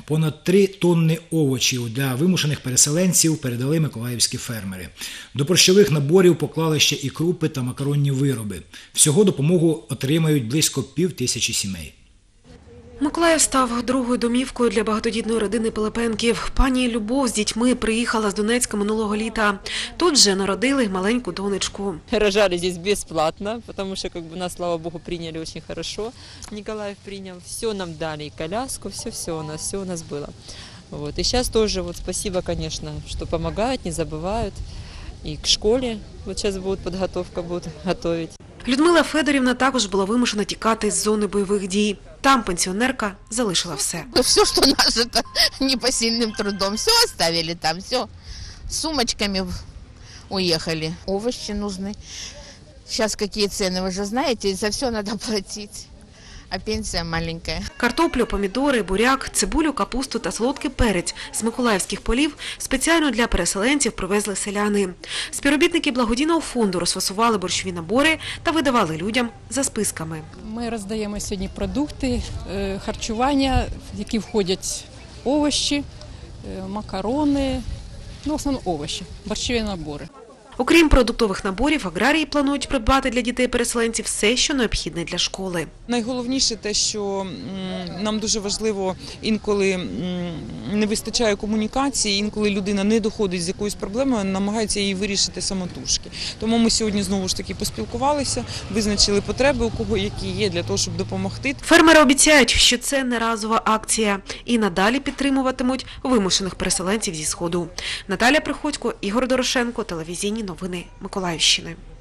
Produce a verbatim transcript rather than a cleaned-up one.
Понад три тонни овочів для вимушених переселенців передали миколаївські фермери. До борщових наборів поклали ще і крупи та макаронні вироби. Всього допомогу отримають близько пів тисячі сімей. Миколаїв став другою домівкою для багатодітної родини Пилипенків. Пані Любов з дітьми приїхала з Донецька минулого літа. Тут же народили маленьку донечку. Рожали здесь бесплатно, потому что, как бы, нас, слава богу, приняли очень хорошо. Николаев принял, все нам дали, и коляску, все-все у нас, все у нас было. Вот. И сейчас тоже вот спасибо, конечно, что помогают, не забывают. И к школе, вот сейчас будет подготовка, будут готовить. Людмила Федорівна також була вимушена тікати з зони бойових дій. Там пенсіонерка залишила все. Все, что нажито непосильным трудом, все оставили там, все. С сумочками уехали. Овощи нужны. Сейчас какие цены, вы же знаете, за все надо платить. А пенсія маленька. Картоплю, помідори, буряк, цибулю, капусту та солодкий перець з миколаївських полів спеціально для переселенців привезли селяни. Співробітники благодійного фонду розфасували борщові набори та видавали людям за списками. Ми роздаємо сьогодні продукти харчування, в які входять овочі, макарони, ну, в основному овочі, борщові набори. Окрім продуктових наборів, аграрії планують придбати для дітей-переселенців все, що необхідне для школи. Найголовніше те, що нам дуже важливо, інколи не вистачає комунікації, інколи людина не доходить з якоюсь проблемою, намагається її вирішити самотужки. Тому ми сьогодні знову ж таки поспілкувалися, визначили потреби, у кого які є, для того, щоб допомогти. Фермери обіцяють, що це не разова акція і надалі підтримуватимуть вимушених переселенців зі Сходу. Наталя Приходько, Ігор Дорошенко, телевізійні новини Миколаївщини.